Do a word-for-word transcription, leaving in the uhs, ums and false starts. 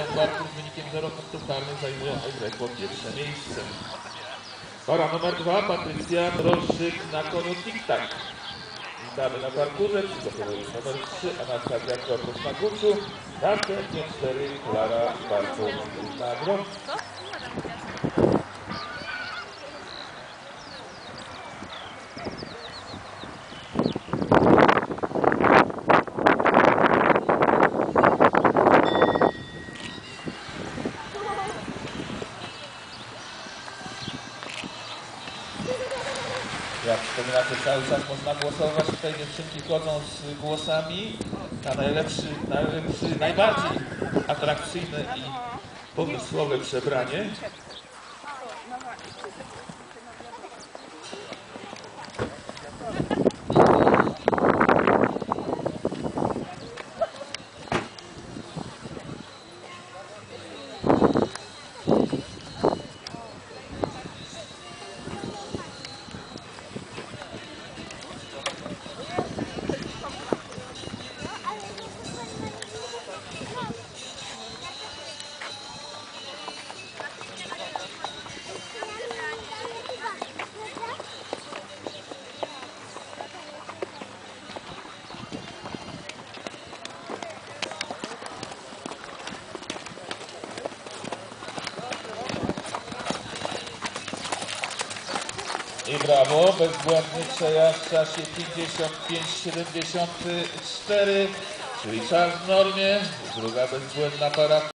Barków z wynikiem zero punktów karnych zajmują egzekwo pierwsze miejsce. Para numer dwa, Patrycja Drożdżyk na koniu Tik-Tak. Witamy na parkurze, przygotowując numer trzy, Anastazja Korpus na Guczu, następnie cztery, Klara Barków na drogę. Jak wspominacie, cały czas można głosować. Tutaj dziewczynki chodzą z głosami na najlepszy, najlepszy, najbardziej atrakcyjne i pomysłowe przebranie. I brawo, bezbłędny przejazd w czasie pięćdziesiąt pięć siedemdziesiąt cztery, czyli czas w normie, druga bezbłędna para.